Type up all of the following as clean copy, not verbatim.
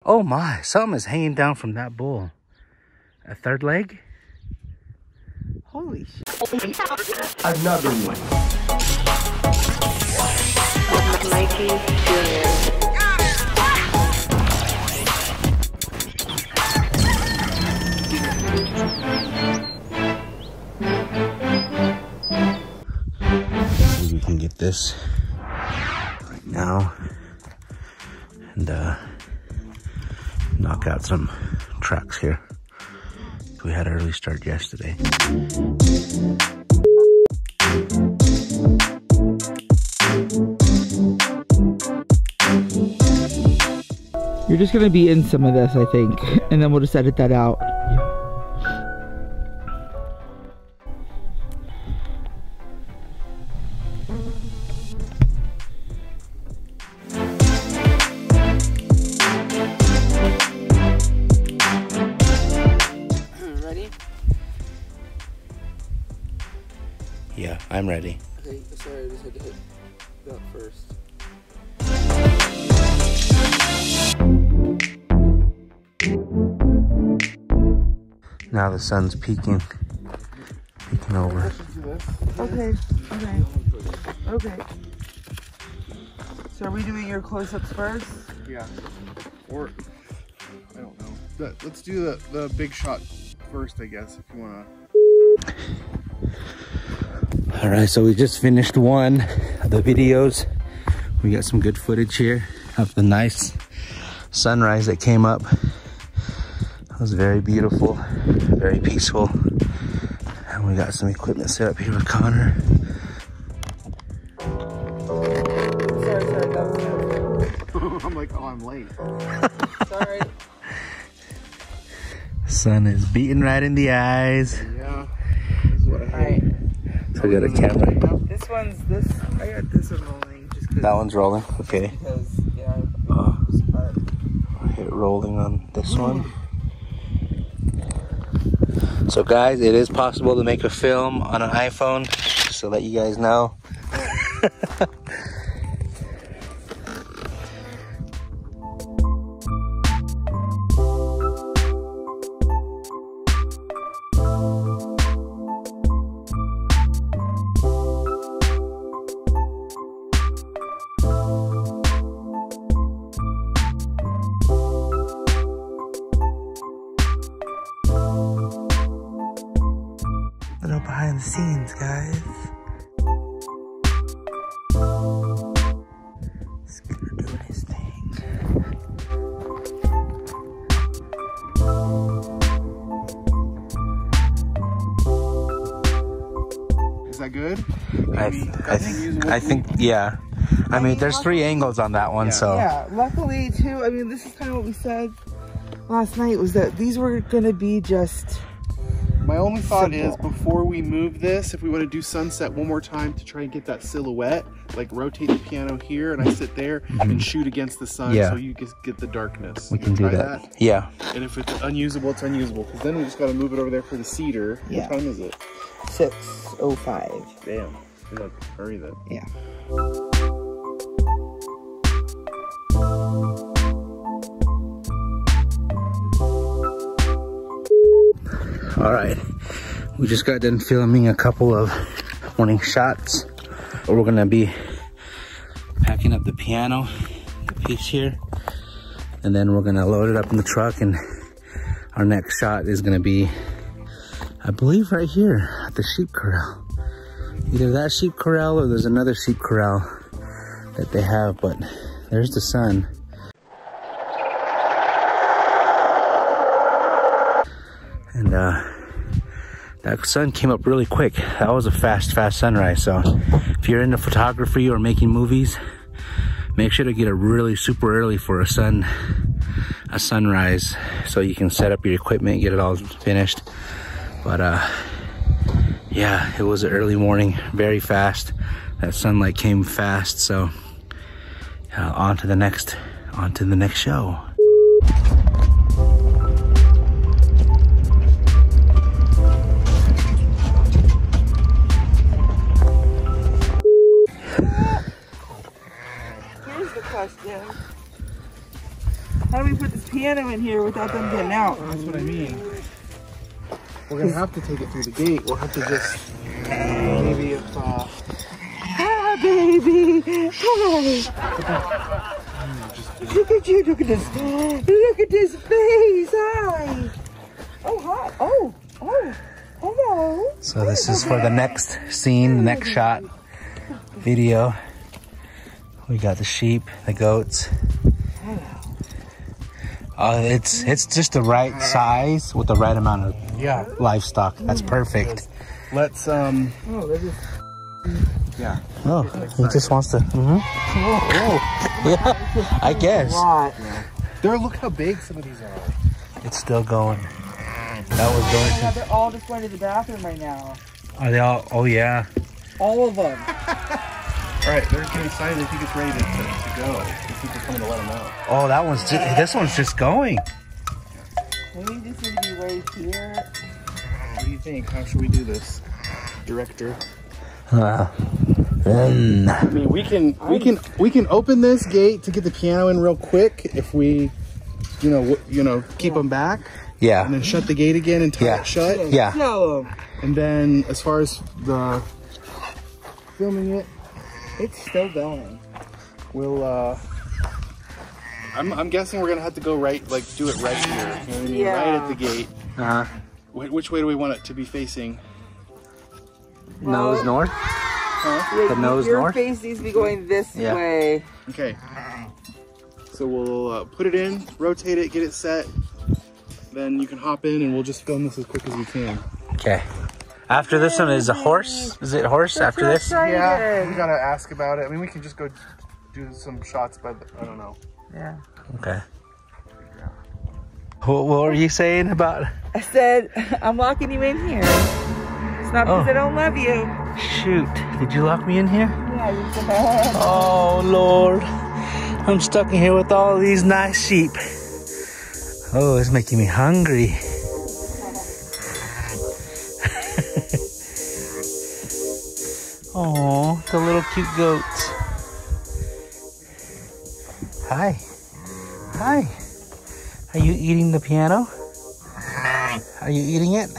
Oh my, something is hanging down from that bull. A third leg? Holy shit. Another one. Mikey Jr. We can get this right now and knock out some tracks here. We had an early start yesterday. You're just gonna be in some of this, I think, and then we'll just edit that out. Ready? Yeah, I'm ready. Okay, sorry, I just had to hit that first. Now the sun's peeking over. Okay, okay, okay. So are we doing your close-ups first? Yeah. Or, I don't know. Let's do the big shot first, I guess, if you want to. All right, so we just finished one of the videos. We got some good footage here of the nice sunrise that came up. It was very beautiful, very peaceful. And we got some equipment set up here with Connor. Sorry, I'm like, oh, I'm late. Sorry. Sun is beating right in the eyes. Yeah, this is what I hate. Alright. So we got a camera. I got this one rolling just because. That one's rolling, okay. Because, yeah, I'll hit it rolling on this one. So guys, it is possible to make a film on an iPhone, just to let you guys know. Little behind the scenes, guys. Scooter doing his thing. Is that good? I think, yeah. I mean, there's 3 angles on that one, Yeah. so. Yeah, luckily too, I mean, this is kind of what we said last night, was that these were gonna be just My only thought simple. is, before we move this, if we want to do sunset one more time to try and get that silhouette, like rotate the piano here and I sit there and shoot against the sun, Yeah. so you just get the darkness. We can do Try that. Yeah. And if it's unusable, it's unusable. Because then we just got to move it over there for the cedar. Yeah. What time is it? 6:05. Damn. We gotta hurry then. Yeah. All right, we just got done filming a couple of morning shots. We're gonna be packing up the piano, the piece here, and then we're gonna load it up in the truck, and our next shot is gonna be, I believe, right here at the sheep corral. Either that sheep corral or there's another sheep corral that they have, but there's the sun. And that sun came up really quick. That was a fast sunrise. So if you're into photography or making movies, make sure to get it really super early for a sunrise, so you can set up your equipment, get it all finished. But yeah, it was an early morning, very fast. That sunlight came fast. So on to the next show. Here's the question. How do we put this piano in here without them getting out. That's what I mean. We're gonna have to take it through the gate. We'll have to just maybe if Hi, baby. Hi. Look at you. Look at this. Look at this face. Hi. Oh, hi. Oh. Hello. So this is for the next scene, the next shot video. We got the sheep, the goats. It's just the right size with the right amount of livestock. That's perfect. let's yeah. Oh, he just wants to. Yeah, I guess. There, look how big some of these are. It's still going. That was going to. They're all just going to the bathroom right now. Are they all? Oh yeah. All of them. All right, they're getting excited. I think it's ready to go. I think they're coming to let them out. Oh, that one's just. This one's just going. Maybe this would be right here. What do you think? How should we do this, director? I mean, we can open this gate to get the piano in real quick if we, you know, keep them back. Yeah. And then shut the gate again and tie it shut. Yeah. And then as far as the filming it, It's still going. we'll I'm guessing we're gonna have to go right, like do it right here. You know what I mean? Yeah. Right at the gate. Uh-huh. Which way do we want it to be facing? Nose north. The nose Your north. face needs to be going this Yeah. way. Okay. So we'll put it in, rotate it, get it set. Then you can hop in and we'll just film this as quick as we can. Okay. After this one is a horse. Is it horse after this? Yeah, we gotta ask about it. I mean, we can just go do some shots, but I don't know. Yeah. Okay. What were you saying about? I said, I'm locking you in here. It's not because I don't love you. Shoot. Did you lock me in here? Yeah, you said. Oh, Lord. I'm stuck in here with all these nice sheep. Oh, it's making me hungry. Oh, the little cute goats. Hi. Hi. Are you eating the piano? Are you eating it?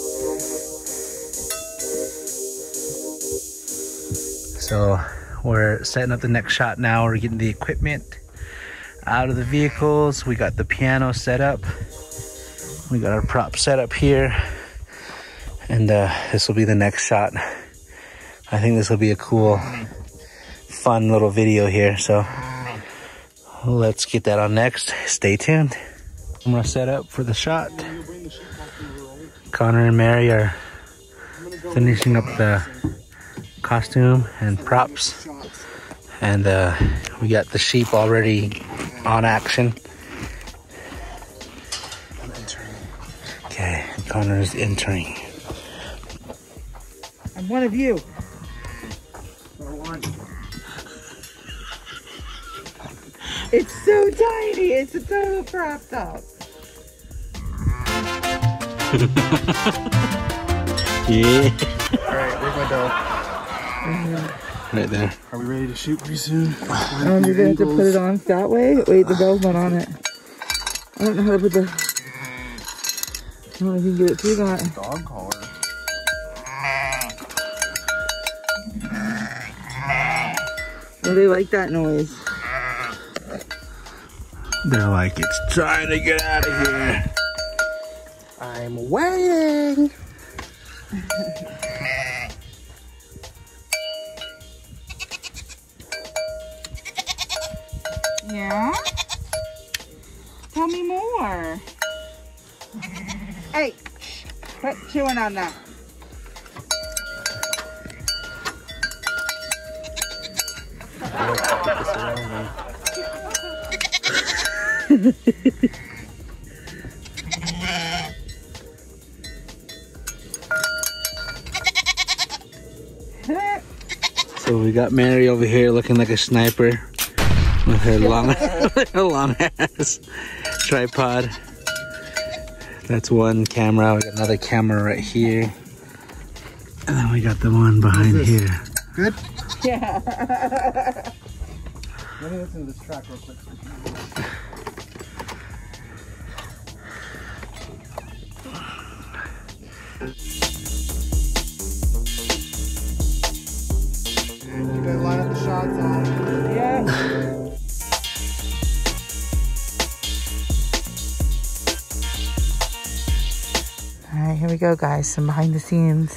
So we're setting up the next shot now. We're getting the equipment out of the vehicles. We got the piano set up. We got our prop set up here. And this will be the next shot. I think this will be a cool, fun little video here. So let's get that on next. Stay tuned. I'm gonna set up for the shot. Connor and Mary are finishing up the costume and props. And we got the sheep already on action. Okay, Connor's entering. I'm one of you. It's so tiny. It's a total crop top. Yeah. Alright, where's my bell? Right there. Are we ready to shoot pretty soon? You're gonna have to put it on that way. Wait, the bell's not on it. I don't know how to put the. I don't know if you can get it through that. Dog collar. Well, they like that noise. They're like, it's trying to get out of here. I'm waiting. Yeah? Tell me more. Hey, quit chewing on that. So we got Mary over here looking like a sniper with her long, long ass tripod. That's one camera. We got another camera right here, and then we got the one behind here. Good? Yeah. Let me listen to this track real quick. And you gotta line up the shots on. Yeah. All right, here we go, guys. Some behind the scenes.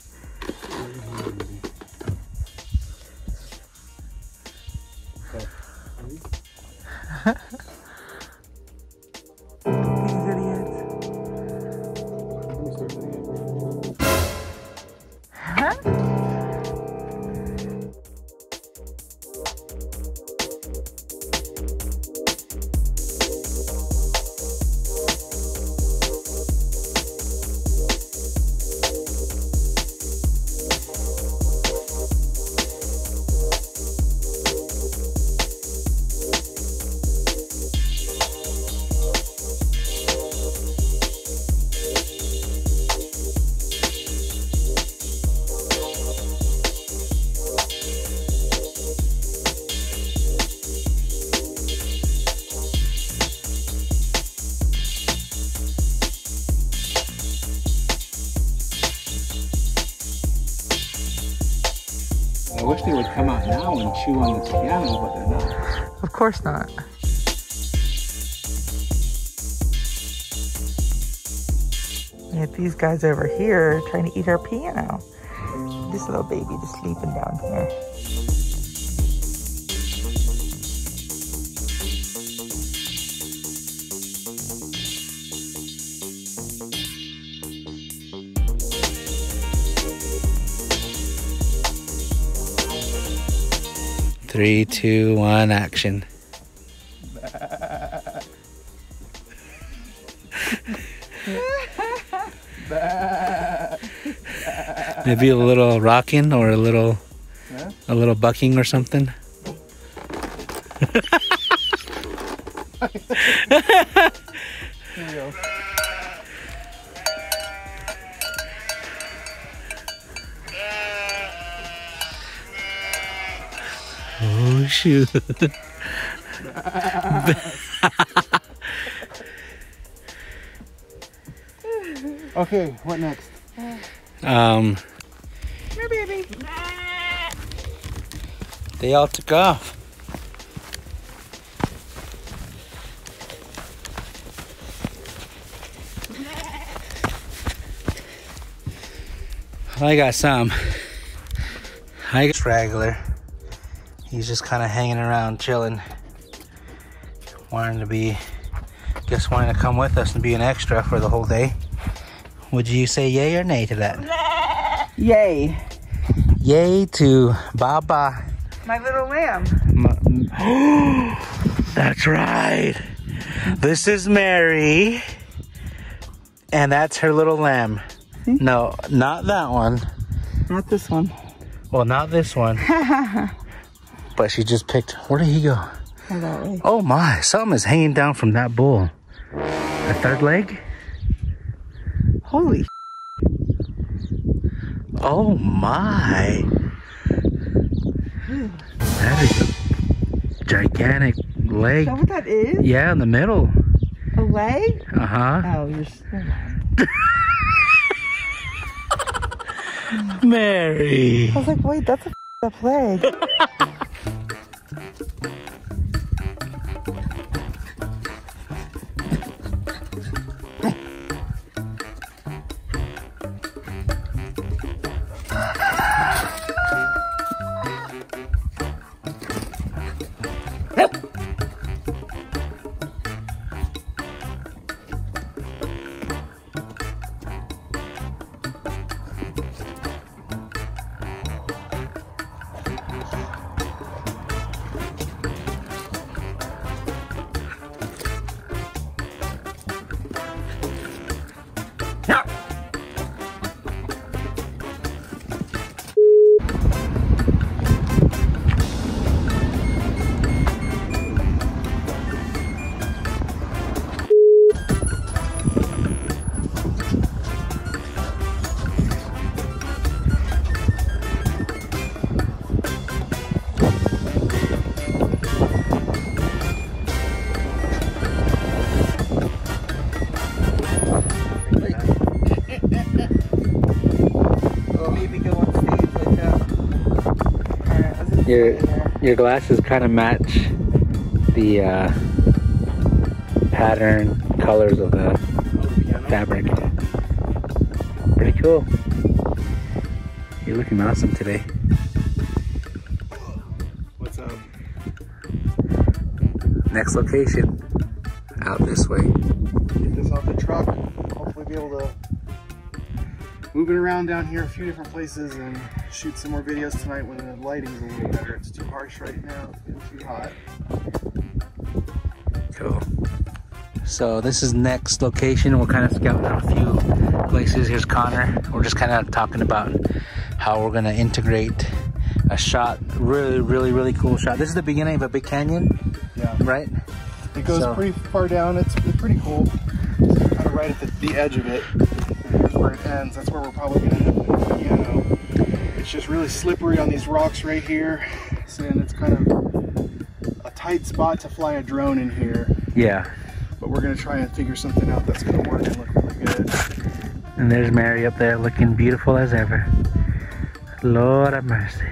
These idiots. Huh? I wish they would come out now and chew on the piano, but they're not. Of course not. We have these guys over here trying to eat our piano. This little baby just sleeping down here. Three, two, one, action. Maybe a little rocking or a little bucking or something. Here we go. Oh shoot. Okay, what next? Come here, baby. They all took off. I got some. I got straggler. He's just kind of hanging around, chilling, wanting to come with us and be an extra for the whole day. Would you say yay or nay to that? Yay. Yay to Baba. My little lamb. That's right. This is Mary, and that's her little lamb. No, not that one. Not this one. Well, not this one. But she just picked. Where did he go? Oh my, something is hanging down from that bull. A third leg? Holy. Oh my. That is a gigantic leg. Is that what that is? Yeah, in the middle. A leg? Uh-huh. Oh, you're so... Mary. I was like, wait, that's a up leg. Your glasses kind of match the pattern colors of the fabric. Pretty cool. You're looking awesome today. What's up? Next location, out this way. Get this off the truck. Hopefully be able to move it around down here a few different places and shoot some more videos tonight when the lighting's a little better. It's too harsh right now. It's getting too hot. Cool. So this is next location. We're kind of scouting out a few places. Here's Connor. We're just kind of talking about how we're gonna integrate a shot. Really cool shot. This is the beginning of a big canyon. Yeah. Right? It goes pretty far down. It's pretty cool. Kind of right at the edge of it. Here's where it ends. That's where we're probably gonna have the piano. It's just really slippery on these rocks right here. So, and it's kind of a tight spot to fly a drone in here. Yeah. But we're gonna try and figure something out that's gonna work and look really good. And there's Mary up there looking beautiful as ever. Lord have mercy.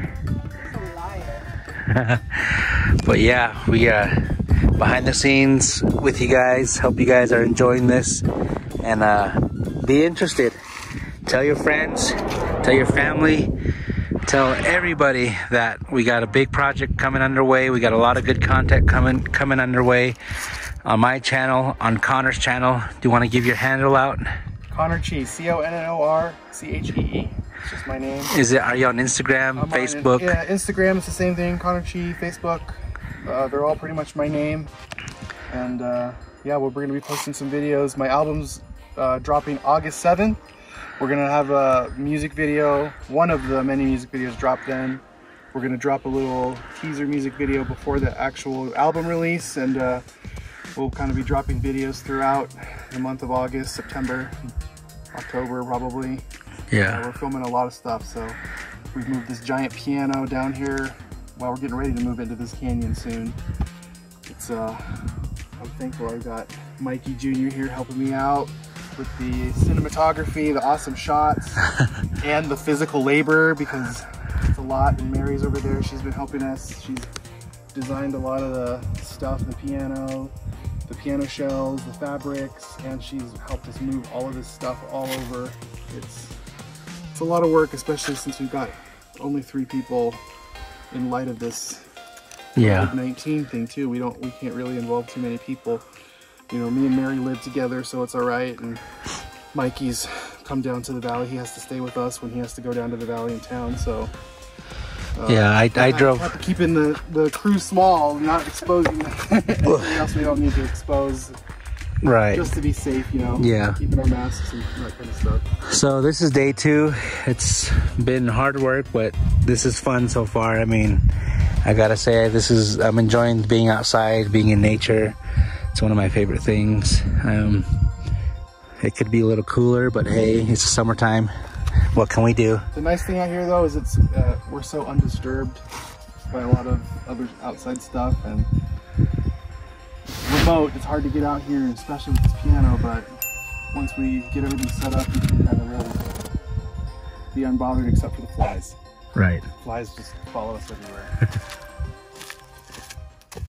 But yeah, we are behind the scenes with you guys. Hope you guys are enjoying this and be interested. Tell your friends, tell your family, tell everybody that we got a big project coming underway. We got a lot of good content coming underway on my channel, on Connor's channel. Do you want to give your handle out? Connor Chee, CONNORCHEE. It's just my name. Are you on Instagram, Facebook? Yeah, Instagram is the same thing. Connor Chee, Facebook. They're all pretty much my name. And yeah, we're going to be posting some videos. My album's dropping August 7th. We're going to have a music video. One of the many music videos drop then. We're going to drop a little teaser music video before the actual album release. And we'll kind of be dropping videos throughout the month of August, September, October probably. Yeah. We're filming a lot of stuff, so we've moved this giant piano down here while we're getting ready to move into this canyon soon. It's I'm thankful I've got Mikey Jr. here helping me out with the cinematography, the awesome shots, and the physical labor, because it's a lot. And Mary's over there, she's been helping us. She's designed a lot of the stuff, the piano shells, the fabrics, and she's helped us move all of this stuff all over. It's a lot of work, especially since we've got only 3 people in light of this COVID-19 thing too. We can't really involve too many people. You know, me and Mary live together, so it's all right. And Mikey's come down to the valley. He has to stay with us when he has to go down to the valley in town. So yeah, I drove. Keeping the crew small, not exposing anything else we don't need to expose. Right. Just to be safe, you know. Yeah. Keeping our masks and that kind of stuff. So this is day 2. It's been hard work, but this is fun so far. I mean, I gotta say, I'm enjoying being outside, being in nature. It's one of my favorite things. It could be a little cooler, but hey, it's summertime. What can we do? The nice thing out here though is we're so undisturbed by a lot of other outside stuff, and remote. It's hard to get out here, especially with this piano, but once we get everything set up, we can kind of really be unbothered except for the flies. Right. Flies just follow us everywhere.